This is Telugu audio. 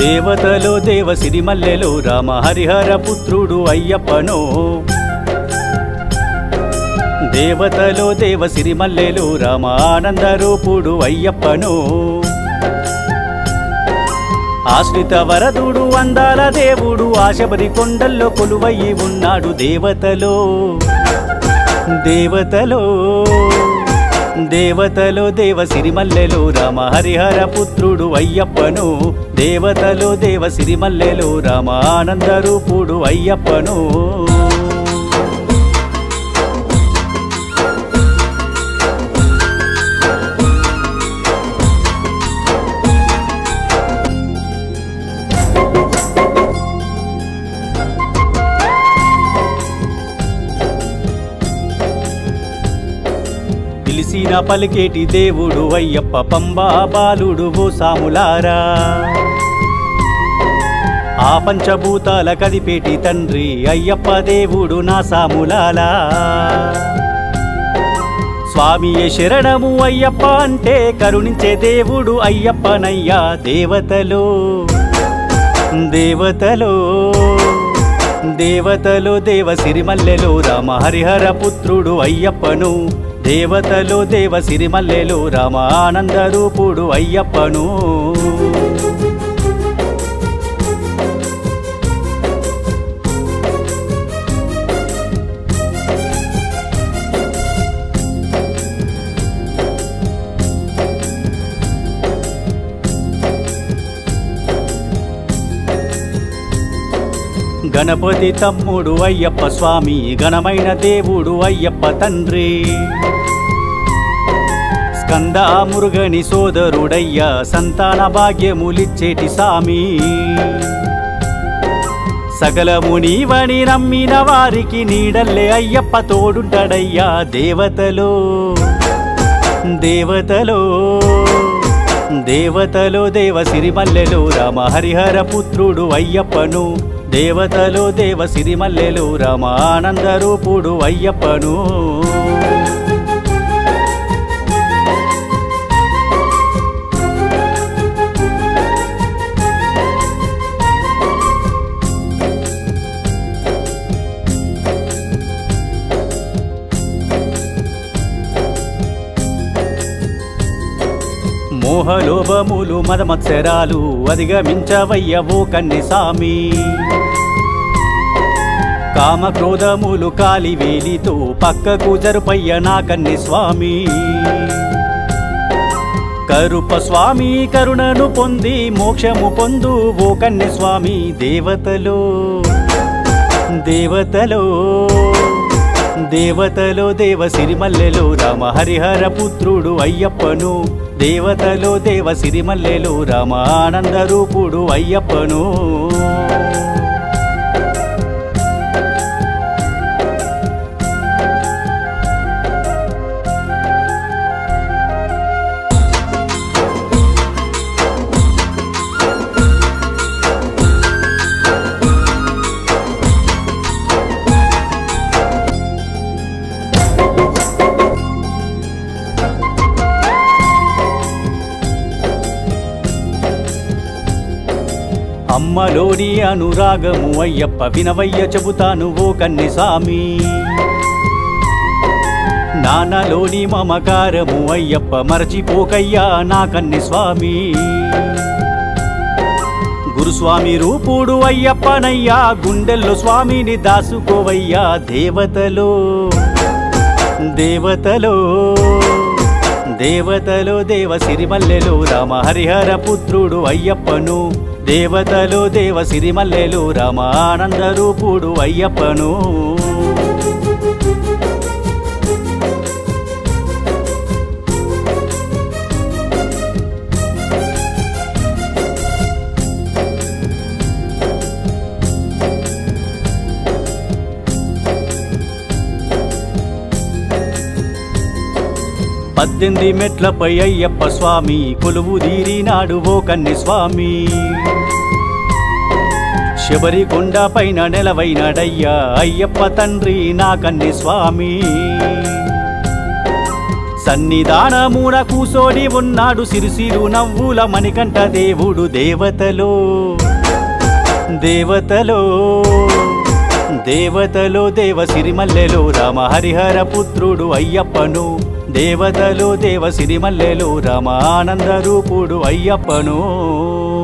దేవతలో దేవ సిరిమల్లెలో రామ హరిహర పుత్రుడు అయ్యప్పనో దేవతలో దేవ సిరిమల్లెలో రామ ఆనంద రూపుడు అయ్యప్పనో ఆశ్రిత వరదుడు అందాల దేవుడు ఆశబరి కొండల్లో కొలువయ్యి ఉన్నాడు దేవతలో దేవతలో దేవతలో దేవ సిరిమల్లెలో రామ హరిహర పుత్రుడు అయ్యప్పను దేవతలో దేవ సిరిమల్లెలో రామ ఆనంద రూపుడు అయ్యప్పను పిలిసిన పలికేటి దేవుడు అయ్యప్ప పంబా బాలుడు ఓ సాములారా ఆ పంచభూతాల కదిపేటి తండ్రి అయ్యప్ప దేవుడు నా సాములాలా స్వామియే శరణము అయ్యప్ప అంటే కరుణించే దేవుడు అయ్యప్పనయ్యా దేవతలో దేవతలో దేవతలో దేవ సిరిమల్లెలో రామ హరిహర పుత్రుడు అయ్యప్పను దేవతలో దేవ సిరిమల్లెలో రామ ఆనంద రూపుడు అయ్యప్పను గణపతి తమ్ముడు అయ్యప్ప స్వామి ఘనమైన దేవుడు అయ్యప్ప తండ్రి స్కంద మురుగని సోదరుడయ్యా సంతాన భాగ్యములిచ్చేటి సామి సకలము నీవని నమ్మిన వారికి నీడల్లే అయ్యప్ప తోడుంటాడయ్యా దేవతలో దేవతలో దేవతలో దేవ సిరిమల్లెలో రామ హరిహర పుత్రుడు అయ్యప్పను దేవతలో దేవ సిరిమల్లెలో రామ ఆనంద రూపుడు అయ్యప్పను మోహలోభములు మదమత్సరాలు అధిగమించవయ్యవో కన్ని సామి కామక్రోధములు కాలివేలితో పక్కకు జరుపయ్య నా కన్ని స్వామి కరుప స్వామి కరుణను పొంది మోక్షము పొందు ఓ కన్ని స్వామి దేవతలో దేవతలో దేవతలో దేవ సిరిమల్లెలో రామ హరిహర పుత్రుడు అయ్యప్పను దేవతలో దేవ సిరిమల్లెలో రామ ఆనంద రూపుడు అయ్యప్పను అమ్మలోని అనురాగము అయ్యప్ప వినవయ్య చెబుతాను ఓ కన్ని సామి నాన్నలోని మమకారము అయ్యప్ప మరచిపోకయ్యా నా కన్ని స్వామి గురుస్వామి రూపుడు అయ్యప్పనయ్యా గుండెల్లో స్వామిని దాసుకోవయ్యా దేవతలో దేవతలో దేవతలో దేవ సిరిమల్లెలో రామ హరిహర పుత్రుడు అయ్యప్పను దేవతలో దేవ సిరిమల్లెలో రామ ఆనంద రూపుడు అయ్యప్పను పద్దెనిమిది మెట్లపై అయ్యప్ప స్వామి కొలువు తీరినాడు ఓ కన్ని స్వామి శబరి కొండ పైన నెలవైనాడయ్యా అయ్యప్ప తండ్రి నా కన్ని స్వామి సన్నిధానమున కూసోని ఉన్నాడు సిరిసిరు నవ్వుల మణికంఠ దేవుడు దేవతలో దేవతలో దేవతలో దేవ సిరిమల్లెలో రామ హరిహర పుత్రుడు అయ్యప్పను దేవతలో దేవ సిరిమల్లెలో రామ ఆనంద రూపుడు అయ్యప్పను